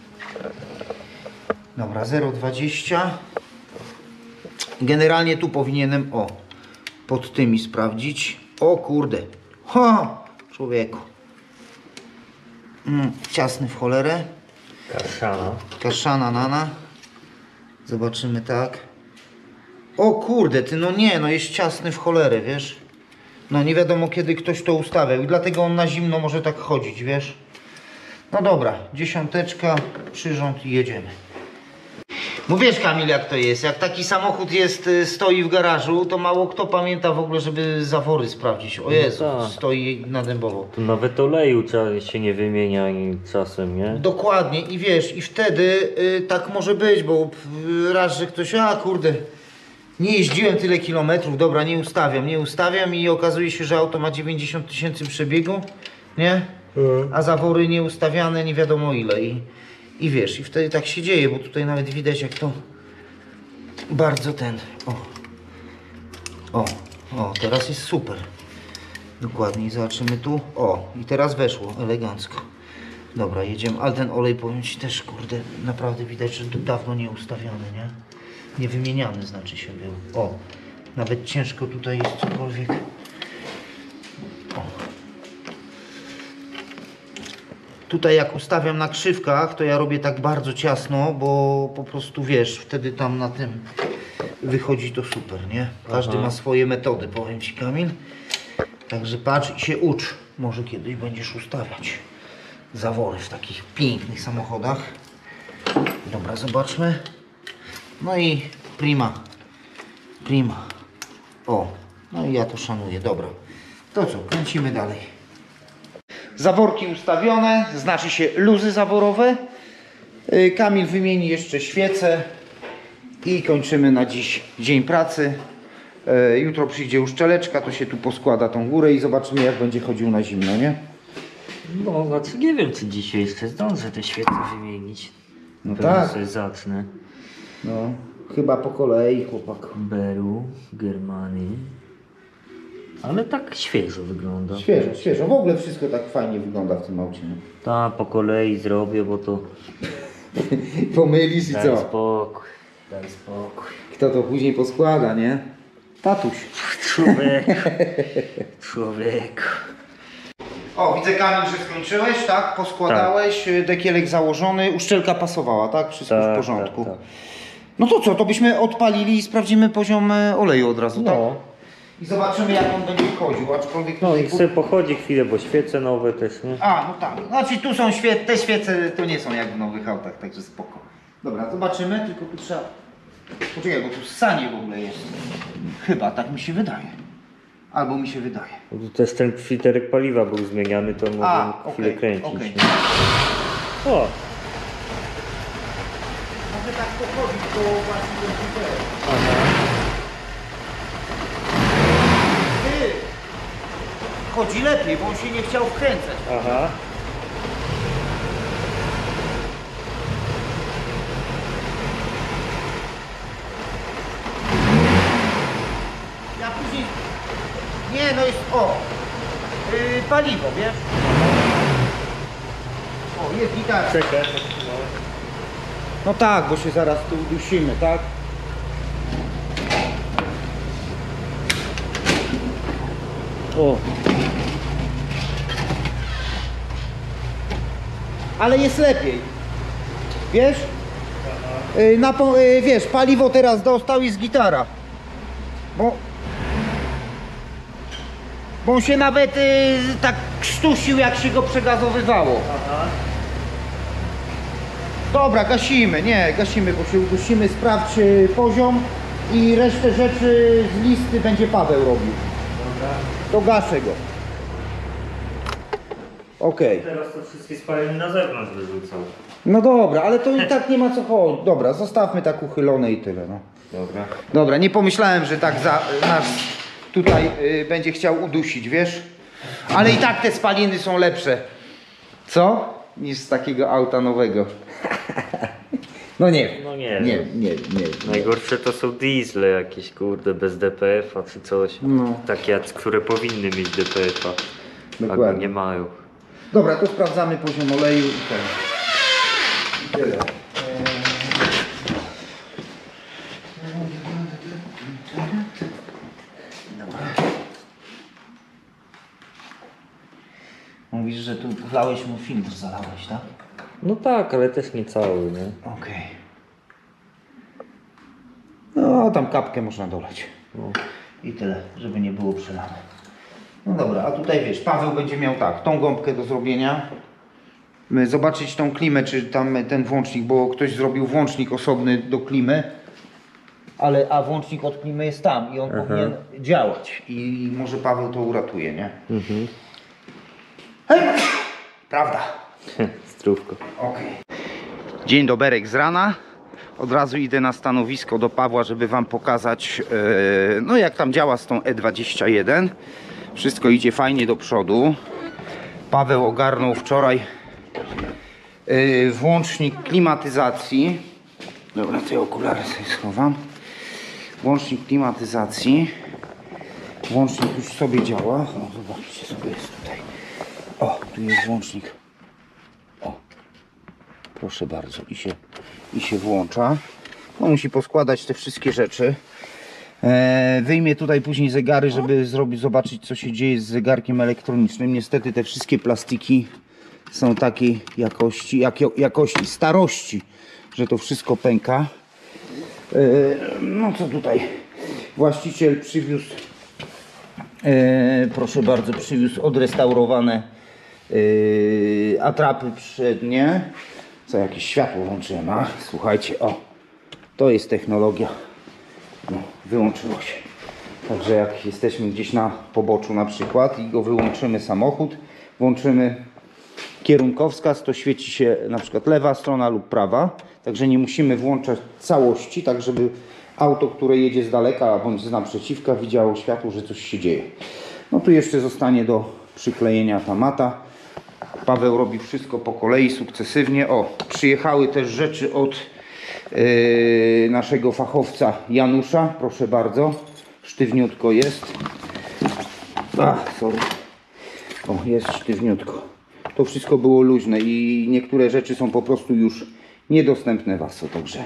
A: Dobra, zero przecinek dwadzieścia. Generalnie tu powinienem, o, pod tymi sprawdzić. O kurde. Ha, człowieku. Mm, ciasny w cholerę.
C: Kaszana.
A: Kaszana nana. Zobaczymy tak. O kurde, ty no nie, no jest ciasny w cholerę, wiesz. No nie wiadomo kiedy ktoś to ustawiał i dlatego on na zimno może tak chodzić, wiesz. No dobra, dziesiąteczka, przyrząd i jedziemy. No wiesz Kamil jak to jest, jak taki samochód jest, y, stoi w garażu, to mało kto pamięta w ogóle, żeby zawory sprawdzić. O Jezu,
C: tak.
A: stoi na dębowo.
C: Tu nawet oleju trzeba się nie wymienia ani czasem, nie?
A: Dokładnie i wiesz, i wtedy y, tak może być, bo y, raz, że ktoś, a kurde, nie jeździłem tyle kilometrów, dobra, nie ustawiam, nie ustawiam i okazuje się, że auto ma dziewięćdziesiąt tysięcy przebiegu, nie? A zawory nieustawiane nie wiadomo ile i, i wiesz, i wtedy tak się dzieje, bo tutaj nawet widać jak to bardzo ten, o, o, o, teraz jest super. Dokładnie, zobaczymy tu, o, i teraz weszło elegancko. Dobra, jedziemy, ale ten olej powiem Ci też, kurde, naprawdę widać, że to dawno nie ustawiany, nie? Nie wymieniany znaczy się był. O, nawet ciężko tutaj jest cokolwiek. O. Tutaj jak ustawiam na krzywkach, to ja robię tak bardzo ciasno, bo po prostu wiesz, wtedy tam na tym wychodzi to super, nie? Każdy
C: Aha.
A: ma swoje metody, powiem Ci Kamil. Także patrz i się ucz. Może kiedyś będziesz ustawiać zawory w takich pięknych samochodach. Dobra, zobaczmy. No i prima. Prima. O, no i ja to szanuję. Dobra. To co, kręcimy dalej. Zaworki ustawione, znaczy się luzy zaworowe. Yy, Kamil wymieni jeszcze świece i kończymy na dziś dzień pracy. Yy, jutro przyjdzie uszczeleczka, to się tu poskłada tą górę i zobaczymy jak będzie chodził na zimno, nie?
C: No, znaczy nie wiem, czy dzisiaj jeszcze zdążę te świece wymienić.
A: No
C: Pewnie
A: tak.
C: sobie zacznę.
A: No, chyba po kolei chłopak.
C: Beru, Germany. Ale tak świeżo wygląda.
A: Świeżo, świeżo. W ogóle wszystko tak fajnie wygląda w tym aucie. nie?
C: Ta po kolei zrobię, bo to
A: Pomylisz i
C: daj
A: co?
C: spokój, daj spokój.
A: Kto to później poskłada, nie? Tatuś.
C: Człowieku, człowieku.
A: O, widzę Kamil, że skończyłeś, tak? Poskładałeś, dekielek założony, uszczelka pasowała, tak? Wszystko w porządku.
C: Tak, tak.
A: No to co, to byśmy odpalili i sprawdzimy poziom e, oleju od razu, tak?
C: No,
A: I zobaczymy jak on będzie chodził, aczkolwiek
C: no
A: tutaj...
C: i sobie pochodzi chwilę, bo świece nowe też, nie?
A: A, no tak. Znaczy tu są świe... te świece, to nie są jak w nowych autach, także spoko. Dobra, zobaczymy, tylko tu trzeba... Poczekaj, bo tu ssanie w ogóle jest. Chyba, tak mi się wydaje. Albo mi się wydaje.
C: Bo tu też ten filterek paliwa był zmieniany, to mogłem
A: A,
C: chwilę
A: okej,
C: kręcić.
A: okej.
C: nie? O,
A: Może tak pochodzić po właśnie komputerze.
C: aha.
A: Ty! Chodzi lepiej, bo on się nie chciał wkręcać.
C: Aha.
A: nie, no jest, o, yy, paliwo, wiesz? O, jest gitara.
C: Czekaj.
A: No tak, bo się zaraz tu udusimy, tak? O. Ale jest lepiej. Wiesz? Yy, na, po- yy, wiesz, paliwo teraz dostał i z gitara. Bo... Bo on się nawet yy, tak krztusił, jak się go przegazowywało.
C: Aha.
A: Dobra, gasimy, nie, gasimy, bo się udusimy, sprawdź yy, poziom i resztę rzeczy z listy będzie Paweł robił.
C: Dobra.
A: To gaszę go. Okej.
C: Teraz to wszystkie spaliny na zewnątrz wyrzucał.
A: No dobra, ale to i tak nie ma co chodzić. Dobra, zostawmy tak uchylone i tyle, no.
C: Dobra.
A: Dobra, nie pomyślałem, że tak za, nas tutaj y, będzie chciał udusić, wiesz? Ale i tak te spaliny są lepsze. Co? Niż z takiego auta nowego. No nie.
C: No nie.
A: Nie, nie, nie. nie.
C: Najgorsze to są diesle jakieś, kurde, bez D P F-a czy coś.
A: No.
C: Takie, które powinny mieć D P F-a, a go
A: Dokładnie.
C: nie mają.
A: Dobra, to sprawdzamy poziom oleju i ten. I tyle. Dobra. Mówisz, że tu wlałeś mu filtr, zalałeś, tak?
C: No tak, ale też nie cały, nie?
A: Okej. No, tam kapkę można dolać.
C: No.
A: I tyle, żeby nie było przelane. No dobra, a tutaj wiesz, Paweł będzie miał tak, tą gąbkę do zrobienia. My zobaczyć tą klimę, czy tam ten włącznik, bo ktoś zrobił włącznik osobny do klimy. Ale, a włącznik od klimy jest tam i on
C: Aha.
A: powinien działać. I może Paweł to uratuje, nie?
C: Mhm.
A: Hej! Prawda.
C: Zdrówko.
A: Okay. Dzień doberek z rana. Od razu idę na stanowisko do Pawła, żeby wam pokazać yy, no jak tam działa z tą E dwadzieścia jeden. Wszystko idzie fajnie do przodu. Paweł ogarnął wczoraj yy, włącznik klimatyzacji. Dobra, te okulary sobie schowam. Włącznik klimatyzacji. Włącznik już sobie działa. O, zobaczcie sobie, jest tutaj. O, tu jest włącznik. O, proszę bardzo, i się, i się włącza. No, musi poskładać te wszystkie rzeczy. E, wyjmie tutaj później zegary, żeby zrobić, zobaczyć, co się dzieje z zegarkiem elektronicznym. Niestety te wszystkie plastiki są takiej jakości, jak, jakości, starości, że to wszystko pęka. E, no co tutaj? Właściciel przywiózł, e, proszę bardzo, przywiózł odrestaurowane e, atrapy przednie. Co, jakieś światło włączyłem, a? Słuchajcie, o, to jest technologia. No, wyłączyło się. Także jak jesteśmy gdzieś na poboczu na przykład i go wyłączymy samochód, włączymy kierunkowskaz, to świeci się na przykład lewa strona lub prawa. Także nie musimy włączać całości, tak żeby auto, które jedzie z daleka bądź z naprzeciwka, widziało światło, że coś się dzieje. No tu jeszcze zostanie do przyklejenia ta mata. Paweł robi wszystko po kolei, sukcesywnie. O, przyjechały też rzeczy od yy, naszego fachowca Janusza. Proszę bardzo, sztywniutko jest. Ach, sorry. O, jest sztywniutko. To wszystko było luźne i niektóre rzeczy są po prostu już niedostępne w ASO, także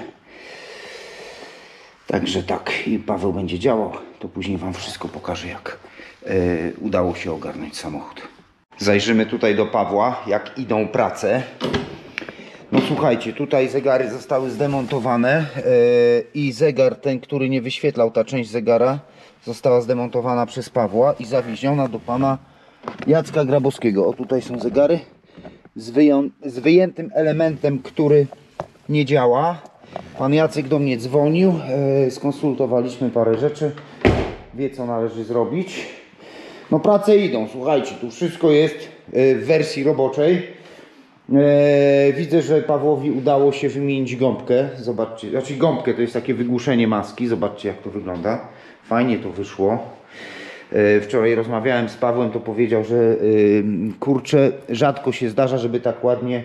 A: także tak. I Paweł będzie działał, to później wam wszystko pokażę, jak yy, udało się ogarnąć samochód. Zajrzymy tutaj do Pawła, jak idą prace. No słuchajcie, tutaj zegary zostały zdemontowane yy, i zegar ten, który nie wyświetlał, ta część zegara została zdemontowana przez Pawła i zawieziona do pana Jacka Grabowskiego. O, tutaj są zegary z, wyją z wyjętym elementem, który nie działa. Pan Jacek do mnie dzwonił, yy, skonsultowaliśmy parę rzeczy, wie co należy zrobić. No prace idą, słuchajcie, tu wszystko jest w wersji roboczej. Widzę, że Pawłowi udało się wymienić gąbkę. Zobaczcie, znaczy gąbkę to jest takie wygłuszenie maski. Zobaczcie, jak to wygląda. Fajnie to wyszło. Wczoraj rozmawiałem z Pawłem, to powiedział, że kurczę, rzadko się zdarza, żeby tak ładnie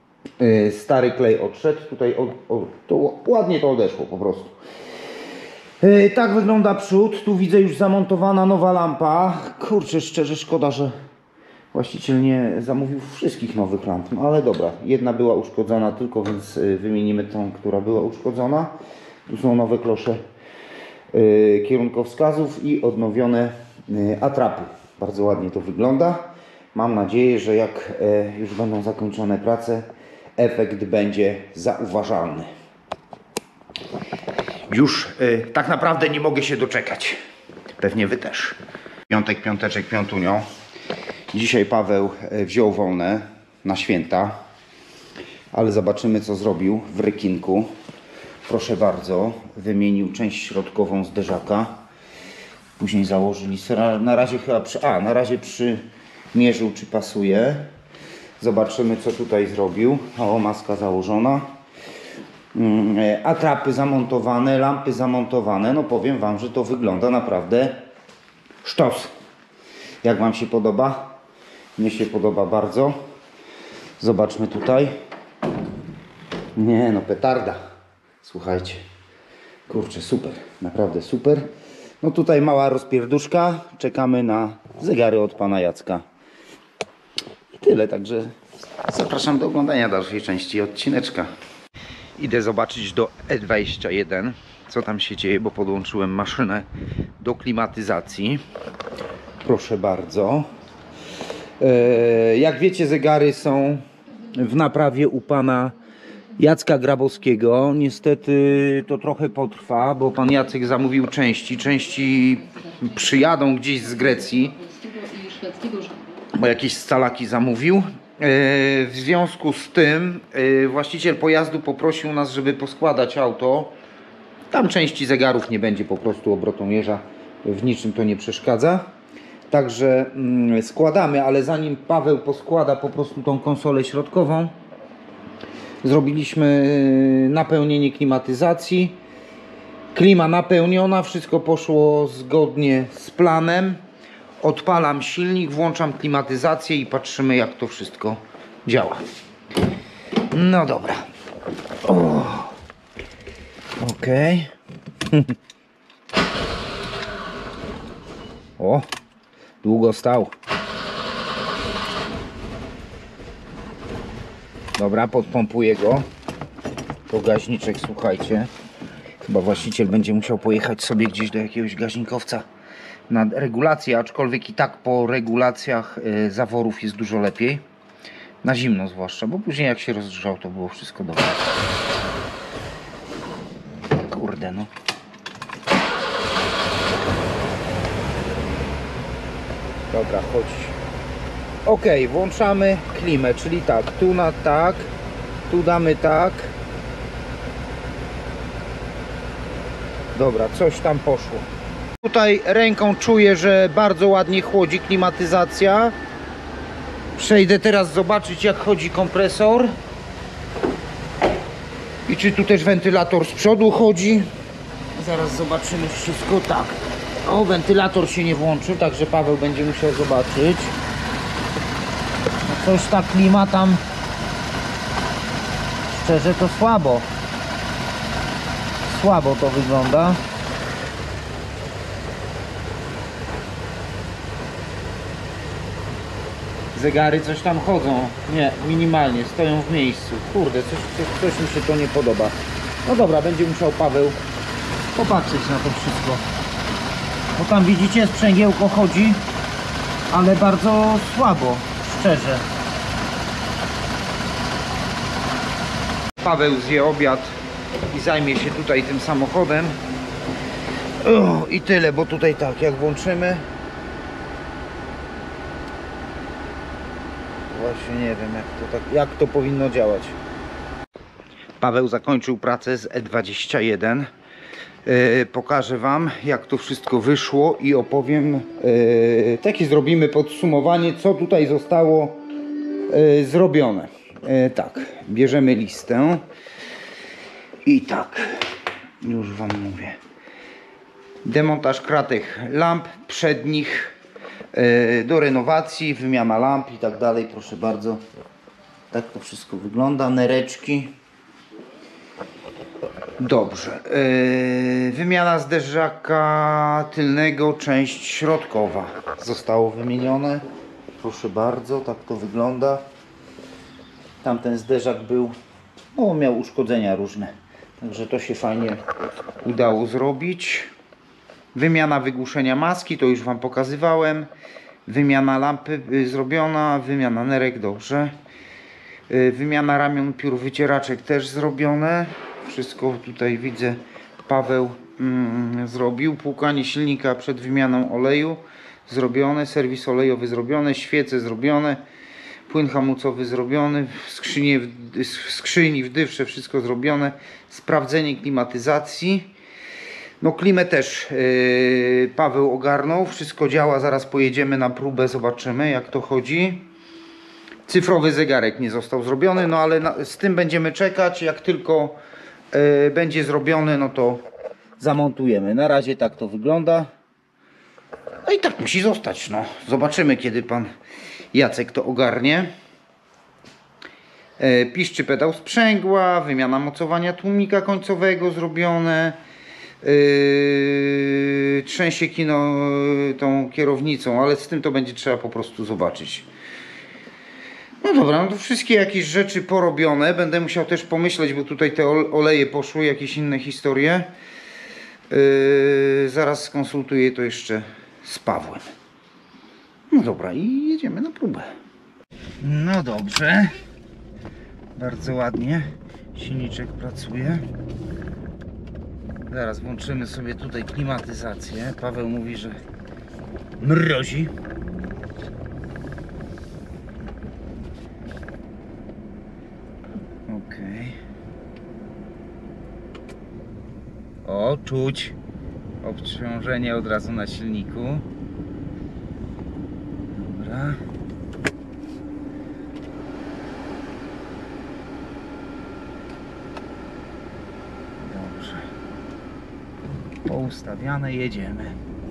A: stary klej odszedł. Tutaj od, od, to ładnie to odeszło po prostu. Yy, tak wygląda przód. Tu widzę już zamontowana nowa lampa. Kurczę, szczerze szkoda, że właściciel nie zamówił wszystkich nowych lamp. No ale dobra, jedna była uszkodzona tylko, więc yy, wymienimy tą, która była uszkodzona. Tu są nowe klosze yy, kierunkowskazów i odnowione yy, atrapy. Bardzo ładnie to wygląda. Mam nadzieję, że jak yy, już będą zakończone prace, efekt będzie zauważalny. Już y, tak naprawdę nie mogę się doczekać. Pewnie wy też. Piątek, piąteczek, piątunio. Dzisiaj Paweł y, wziął wolne na święta. Ale zobaczymy, co zrobił w rekinku. Proszę bardzo. Wymienił część środkową zderzaka. Później założyli. Na razie chyba przy... A, na razie przymierzył, czy pasuje. Zobaczymy, co tutaj zrobił. O, maska założona. Atrapy zamontowane, lampy zamontowane. No powiem wam, że to wygląda naprawdę sztos. Jak wam się podoba? Mnie się podoba bardzo. Zobaczmy tutaj. Nie no, petarda. Słuchajcie. Kurczę, super. Naprawdę super. No tutaj mała rozpierduszka. Czekamy na zegary od pana Jacka. I tyle, także zapraszam do oglądania dalszej części odcineczka. Idę zobaczyć do E dwadzieścia jeden, co tam się dzieje, bo podłączyłem maszynę do klimatyzacji. Proszę bardzo. Jak wiecie, zegary są w naprawie u pana Jacka Grabowskiego. Niestety to trochę potrwa, bo pan Jacek zamówił części. Części przyjadą gdzieś z Grecji, bo jakieś scalaki zamówił. W związku z tym właściciel pojazdu poprosił nas, żeby poskładać auto. Tam części zegarów nie będzie, po prostu obrotomierza w niczym to nie przeszkadza. Także składamy, ale zanim Paweł poskłada po prostu tą konsolę środkową, zrobiliśmy napełnienie klimatyzacji. Klima napełniona, wszystko poszło zgodnie z planem. Odpalam silnik, włączam klimatyzację i patrzymy, jak to wszystko działa. No dobra. Ok. O, długo stał. Dobra, podpompuję go. To gaźniczek, słuchajcie. Chyba właściciel będzie musiał pojechać sobie gdzieś do jakiegoś gaźnikowca na regulację, aczkolwiek i tak po regulacjach y, zaworów jest dużo lepiej. Na zimno zwłaszcza, bo później jak się rozgrzał, to było wszystko dobre. Kurde no. Dobra, chodź. Ok, włączamy klimę, czyli tak, tu na tak, tu damy tak. Dobra, coś tam poszło. Tutaj ręką czuję, że bardzo ładnie chłodzi klimatyzacja. Przejdę teraz zobaczyć, jak chodzi kompresor. I czy tu też wentylator z przodu chodzi. Zaraz zobaczymy wszystko. Tak. O, wentylator się nie włączył, także Paweł będzie musiał zobaczyć. No coś ta klima tam... Szczerze to słabo. Słabo to wygląda. Zegary coś tam chodzą. Nie, minimalnie, stoją w miejscu. Kurde, coś, coś, coś mi się to nie podoba. No dobra, będzie musiał Paweł popatrzeć na to wszystko. Bo tam widzicie, sprzęgiełko chodzi, ale bardzo słabo, szczerze. Paweł zje obiad i zajmie się tutaj tym samochodem. O, i tyle, bo tutaj tak, jak włączymy... Właśnie nie wiem, jak to, tak, jak to powinno działać. Paweł zakończył pracę z E dwadzieścia jeden. Yy, pokażę wam, jak to wszystko wyszło i opowiem, yy, takie zrobimy podsumowanie, co tutaj zostało yy, zrobione. Yy, tak, bierzemy listę i tak, już wam mówię. Demontaż kratek lamp przednich yy, do renowacji, wymiana lamp i tak dalej, proszę bardzo. Tak to wszystko wygląda, nereczki. Dobrze. Yy, wymiana zderzaka tylnego, część środkowa. Zostało wymienione. Proszę bardzo, tak to wygląda. Tamten zderzak był, no miał uszkodzenia różne. Także to się fajnie udało zrobić. Wymiana wygłuszenia maski, to już Wam pokazywałem. Wymiana lampy zrobiona, wymiana nerek, dobrze. Wymiana ramion piór wycieraczek też zrobione. Wszystko tutaj widzę, Paweł mm, zrobił. Płukanie silnika przed wymianą oleju zrobione. Serwis olejowy zrobiony. Świece zrobione. Płyn hamulcowy zrobiony. Skrzynie, w skrzyni, w dywsze wszystko zrobione. Sprawdzenie klimatyzacji. No klimę też yy, Paweł ogarnął. Wszystko działa. Zaraz pojedziemy na próbę. Zobaczymy jak to chodzi. Cyfrowy zegarek nie został zrobiony, no ale na, z tym będziemy czekać. Jak tylko y, będzie zrobiony, no to zamontujemy. Na razie tak to wygląda. No i tak musi zostać. No. Zobaczymy, kiedy pan Jacek to ogarnie. Y, piszczy pedał sprzęgła, wymiana mocowania tłumika końcowego zrobione. Yy, trzęsie kino yy, tą kierownicą, ale z tym to będzie trzeba po prostu zobaczyć. No dobra, no to wszystkie jakieś rzeczy porobione. Będę musiał też pomyśleć, bo tutaj te oleje poszły, jakieś inne historie. Yy, zaraz skonsultuję to jeszcze z Pawłem. No dobra, i jedziemy na próbę. No dobrze. Bardzo ładnie. Silniczek pracuje. Zaraz włączymy sobie tutaj klimatyzację. Paweł mówi, że mrozi. Okej. O, czuć obciążenie od razu na silniku. Dobra. Dobrze. Poustawiane, jedziemy.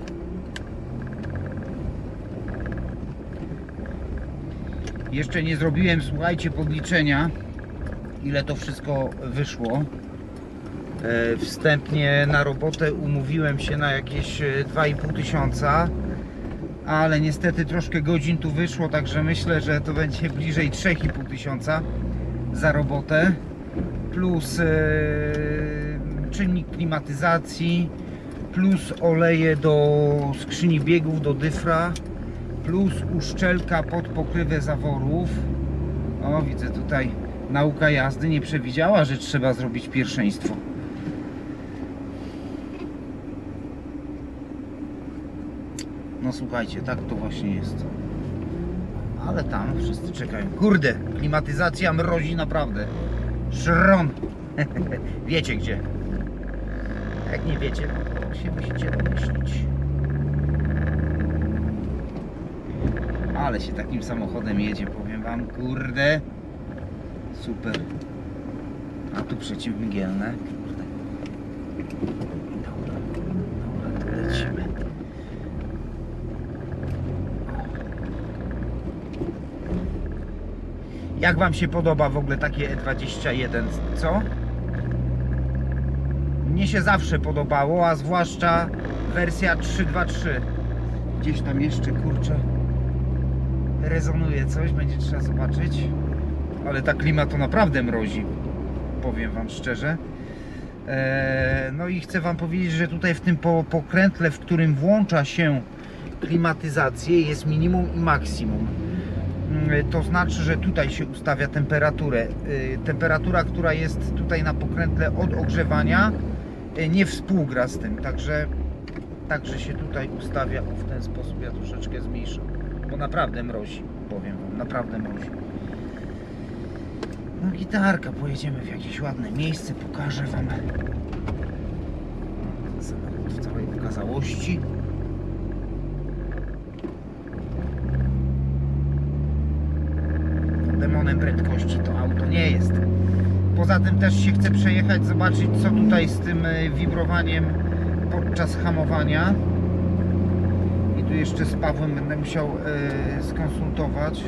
A: Jeszcze nie zrobiłem, słuchajcie, podliczenia, ile to wszystko wyszło. E, wstępnie na robotę umówiłem się na jakieś dwa i pół tysiąca, ale niestety troszkę godzin tu wyszło, także myślę, że to będzie bliżej trzy i pół tysiąca za robotę, plus e, czynnik klimatyzacji, plus oleje do skrzyni biegów, do dyfra, plus uszczelka pod pokrywę zaworów. O, widzę tutaj, nauka jazdy nie przewidziała, że trzeba zrobić pierwszeństwo. No słuchajcie, tak to właśnie jest. Ale tam wszyscy czekają. Kurde, klimatyzacja mrozi naprawdę. Szron. Wiecie gdzie. Jak nie wiecie, to się musicie domyślić. Ale się takim samochodem jedzie, powiem wam, kurde. Super. A tu przeciwmgielne. Kurde. Dobra, dobra, to lecimy. Jak wam się podoba w ogóle takie E dwadzieścia jeden, co? Mnie się zawsze podobało, a zwłaszcza wersja trzy dwa trzy. Gdzieś tam jeszcze, kurczę, rezonuje coś, będzie trzeba zobaczyć. Ale ta klima to naprawdę mrozi, powiem wam szczerze. Eee, no i chcę wam powiedzieć, że tutaj w tym pokrętle, w którym włącza się klimatyzację, jest minimum i maksimum. To znaczy, że tutaj się ustawia temperaturę. Temperatura, która jest tutaj na pokrętle od ogrzewania, nie współgra z tym, także, także się tutaj ustawia w ten sposób. Ja troszeczkę zmniejszę, bo naprawdę mrozi, powiem wam, naprawdę mrozi. No gitarka, pojedziemy w jakieś ładne miejsce, pokażę wam w całej okazałości. Demonem prędkości to auto nie jest. Poza tym też się chcę przejechać, zobaczyć co tutaj z tym wibrowaniem podczas hamowania. I tu jeszcze z Pawłem będę musiał e, skonsultować,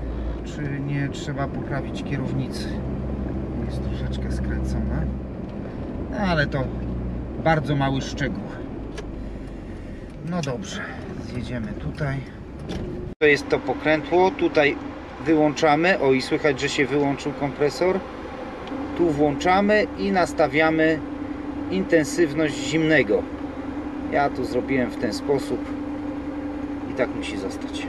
A: czy nie trzeba poprawić kierownicy. Jest troszeczkę skręcona. ale to bardzo mały szczegół. No dobrze, zjedziemy tutaj. To jest to pokrętło, tutaj wyłączamy, o i słychać, że się wyłączył kompresor. Tu włączamy i nastawiamy intensywność zimnego. Ja tu zrobiłem w ten sposób i tak musi zostać.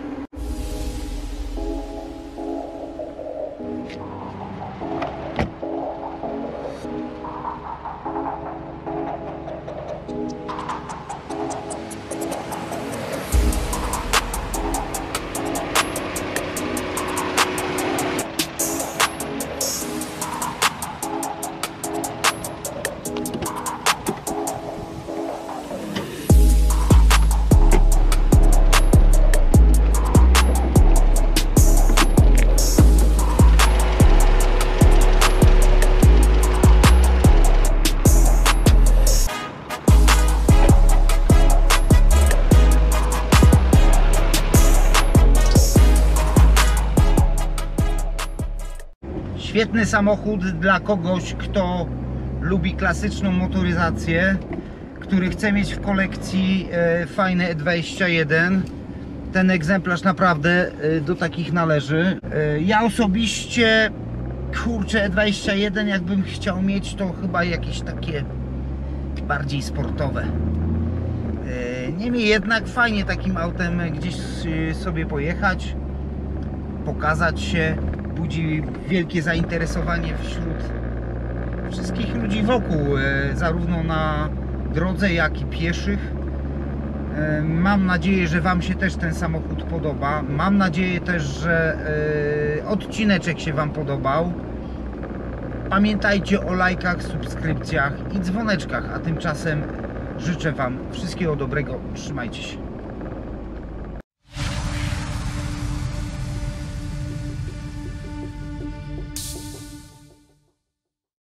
A: Świetny samochód dla kogoś, kto lubi klasyczną motoryzację, który chce mieć w kolekcji e, fajne E dwadzieścia jeden. Ten egzemplarz naprawdę e, do takich należy. E, ja osobiście, kurczę, E dwadzieścia jeden jakbym chciał mieć, to chyba jakieś takie bardziej sportowe. E, niemniej jednak fajnie takim autem gdzieś e, sobie pojechać, pokazać się. Budzi wielkie zainteresowanie wśród wszystkich ludzi wokół, e, zarówno na drodze, jak i pieszych. E, mam nadzieję, że Wam się też ten samochód podoba. Mam nadzieję też, że e, odcineczek się Wam podobał. Pamiętajcie o lajkach, subskrypcjach i dzwoneczkach, a tymczasem życzę Wam wszystkiego dobrego. Trzymajcie się.